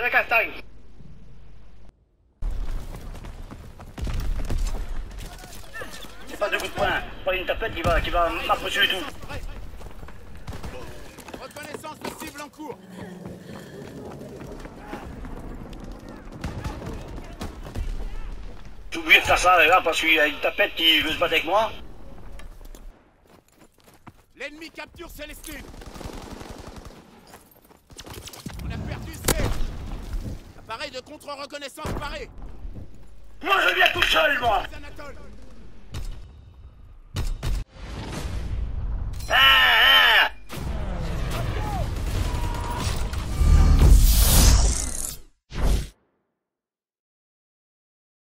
la castagne. C'est pas de coup de poing, pas une tapette qui va m'approcher du tout. Reconnaissance de cible en cours. J'ai oublié de faire ça là parce qu'il y a une tapette qui veut se battre avec moi. L'ennemi capture Célestine. On a perdu C. Appareil de contre-reconnaissance paré. Moi je viens tout seul, moi. Anatole.